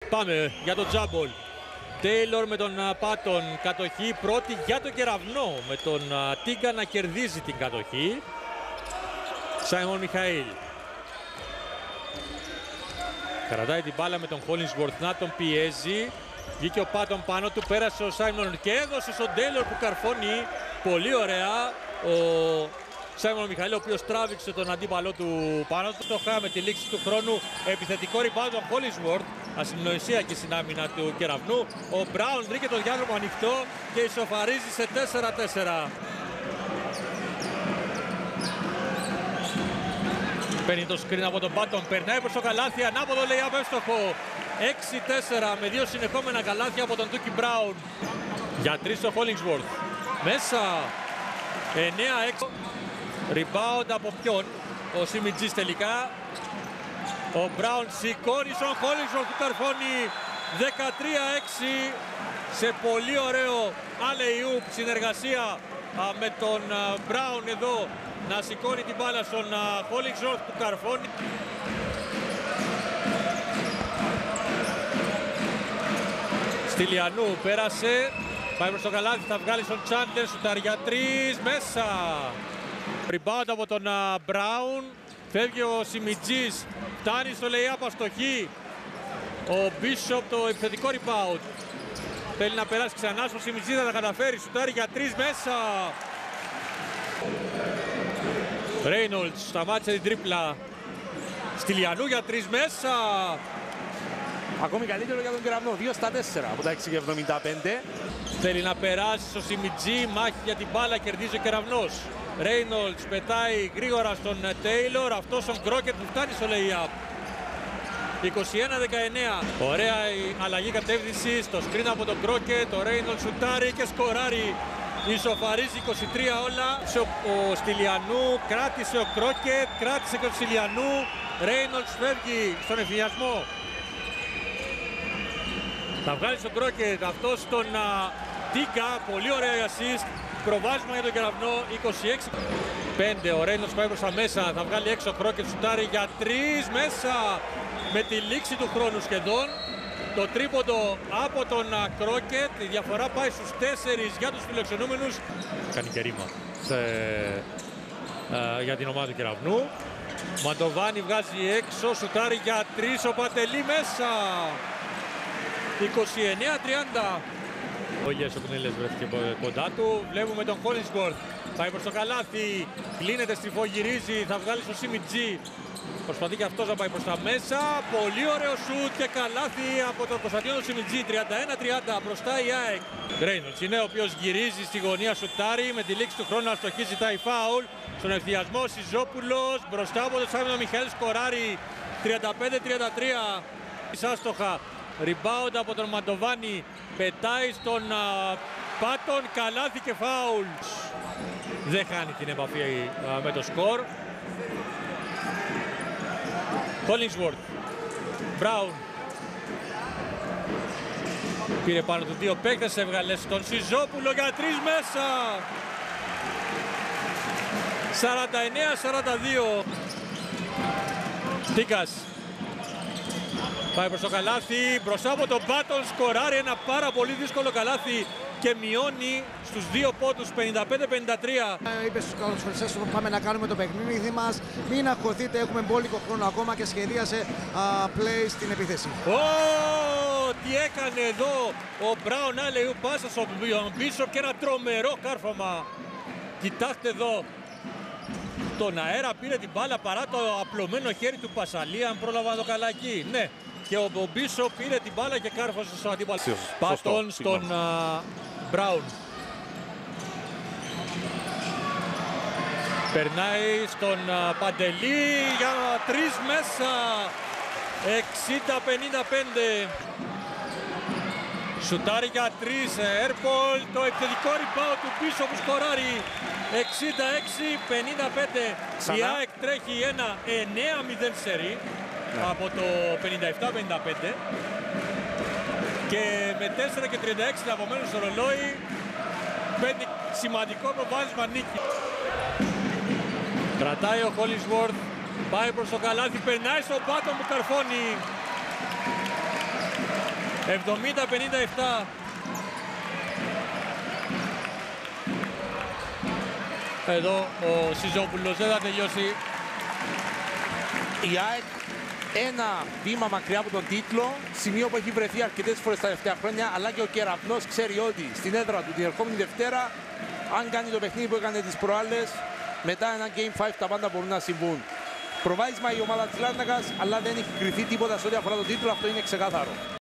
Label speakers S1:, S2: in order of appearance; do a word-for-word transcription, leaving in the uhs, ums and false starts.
S1: Πάμε για τον τζάμπολ. Τέιλορ με τον Πάτον, κατοχή πρώτη για τον Κεραυνό, με τον Τίγκα να κερδίζει την κατοχή. Σάιμον Μιχαήλ κρατάει την μπάλα με τον Χόλινσουορθ να τον πιέζει. Βγήκε ο Πάτον πάνω του, πέρασε ο Σάιμον και έδωσε στον Τέιλορ που καρφώνει πολύ ωραία. Ο Σάιμον Μιχαήλ, ο οποίος τράβηξε τον αντίπαλό του πάνω του. Το χάμε τη λήξη του χρόνου. Επιθετικό rebound ο Χόλινσουορθ. Ασυμνοησία και στην άμυνα του Κεραυνού. Ο Μπράουν βρήκε το διάδρομο ανοιχτό και ισοφαρίζει σε τέσσερα τέσσερα. Παίρνει το screen από τον Πάτον, περνάει προς το καλάθι, ανάποδο λέει εύστοχο. έξι τέσσερα με δύο συνεχόμενα καλάθια από τον Τούκι Μπράουν. Για τρεις ο Χόλινσουορθ. Μέσα. εννέα έξι. Rebound από ποιον? Ο Σιμιτζής τελικά. Ο Μπράουν σηκώνει στον Χόλινσουορθ που καρφώνει δεκατρία έξι σε πολύ ωραίο alley-oop συνεργασία α, με τον Μπράουν εδώ να σηκώνει την μπάλα στον Χόλινσουορθ που καρφώνει. Στυλιανού πέρασε, πάει προς το καλάθι, θα βγάλει στον Τσάντλερ, σουτάρει για τρεις, μέσα. Rebound από τον Μπράουν, φεύγει ο Σιμιτζής, φτάνει στο lay-up αστοχή. Ο Μπίσοπ το επιθετικό rebound. Θέλει να περάσει ξανά στο Σιμιτζή, θα τα καταφέρει, σουτάρει για τρεις, μέσα. Ρέινολτς σταμάτησε την τρίπλα. Στυλιανού για τρεις, μέσα.
S2: Ακόμη καλύτερο για τον Κεραυνό, δύο στα τέσσερα από τα έξι εβδομήντα πέντε.
S1: Θέλει να περάσει στο Σιμιτζή, μάχη για την μπάλα, κερδίζει ο Κεραυνός. Ρέινολτς πετάει γρήγορα στον Τέιλορ, αυτός τον Κρόκετ που φτάνει στο lay-up. είκοσι ένα δεκαεννέα. Ωραία η αλλαγή κατεύθυνση στο screen από τον Κρόκετ. Ο Ρέινολτς σουτάρει και σκοράρει. Ισοφαρίζει είκοσι τρία όλα. Ο Στυλιανού κράτησε ο Κρόκετ, κράτησε και ο Στυλιανού. Ρέινολτς φεύγει στον ευθυνιασμό. Θα βγάλει στον Κρόκετ, αυτός τον Τίγκα, πολύ ωραία η assist. Προβάσμα για τον Κεραυνό, είκοσι έξι πέντε. Ο Ρέινολτς πάει προς τα μέσα, θα βγάλει έξω ο Κρόκετ, σουτάρει για τρεις, μέσα. Με τη λήξη του χρόνου σχεδόν. Το τρίποντο από τον Κρόκετ, η διαφορά πάει στους τέσσερις για τους φιλοξενούμενους. Κάνει και ρήμα σε, ε, για την ομάδα του Κεραυνού. Μαντοβάνι βγάζει έξω, σουτάρει για τρεις, ο Παντελή, μέσα. είκοσι εννέα τριάντα. Ο Γέσο Κουνίλες βρέθηκε κοντά του. Βλέπουμε τον Χόλινσουορθ. Πάει προς το καλάθι. Κλείνεται, στριφογυρίζει. Θα βγάλει στο Σιμιτζή. Προσπαθεί και αυτός να πάει προς τα μέσα. Πολύ ωραίο σουτ και καλάθι από τον Κωνσταντίνο Σιμιτζή. τριάντα ένα τριάντα μπροστά η ΑΕΚ. Ρέινολτς είναι ο οποίος γυρίζει στη γωνία, σουτάρει. Με τη λήξη του χρόνου αστοχή, ζητάει φάουλ. Στον ευθυασμό Σιζόπουλος. Μπροστά από τον Σάιμον Μιχαήλ, σκοράρει τριάντα πέντε τριάντα τρία. Άστοχα. Rebound από τον Μαντοβάνι, πετάει στον α, Πάτον, καλάθι και φάουλ. Δεν χάνει την επαφή α, με το σκορ. Χόλινσουορθ, Μπράουν. Πήρε πάνω του δύο παίκτες, έβγαλε στον Σιζόπουλο για τρεις, μέσα. σαράντα εννέα σαράντα δύο. Τίκας. Πάει προς το καλάθι, μπροστά από τον Πάτον, σκοράρει ένα πάρα πολύ δύσκολο καλάθι και μειώνει στους δύο πόντους, πενήντα πέντε πενήντα τρία.
S3: Είπε στους καλωσοριστές ότι πάμε να κάνουμε το παιχνίδι μας, μην αγχωθείτε, έχουμε μπόλικο χρόνο ακόμα, και σχεδίασε α, play στην επίθεση.
S1: Oh, τι έκανε εδώ ο Μπράουν, alley-oop πάσα στον Μπίσοπ και ένα τρομερό κάρφωμα. Κοιτάξτε εδώ, τον αέρα πήρε την μπάλα παρά το απλωμένο χέρι του Πασαλή, αν πρόλαβα το καλά εκεί. Ναι. Και ο Μπίσοπ πήρε την μπάλα και κάρφωσε στον αντίπαλο. Πάτον στον Μπράουν. Περνάει στον uh, Παντελή για τρεις, μέσα. εξήντα πενήντα πέντε. Σουτάρει για τρεις, Έρπολ. Το επιθετικό rebound του πίσω που σκοράρει. εξήντα έξι πενήντα πέντε. Η ΑΕΚ τρέχει ένα εννέα μηδέν σερί. Ναι. Από το πενήντα επτά πενήντα πέντε και με τέσσερα και τριάντα έξι απομένουν στο ρολόι, παίρνει σημαντικό προβάδισμα νίκη. Κρατάει ο Χόλινσουορθ, πάει προς το καλάθι, περνάει στον Πάτον που καρφώνει. εβδομήντα πενήντα επτά. Εδώ ο Σιζόπουλος δεν θα τελειώσει.
S2: Η ΑΕΚ ένα βήμα μακριά από τον τίτλο, σημείο που έχει βρεθεί αρκετές φορές τα τελευταία χρόνια, αλλά και ο Κεραυνός ξέρει ότι στην έδρα του την ερχόμενη Δευτέρα, αν κάνει το παιχνίδι που έκανε τις προάλλες, μετά ένα Game πέντε τα πάντα μπορούν να συμβούν. Προβάδισμα η ομάδα της Λάρνακας, αλλά δεν έχει κρυφθεί τίποτα σε ό,τι αφορά τον τίτλο, αυτό είναι ξεκάθαρο.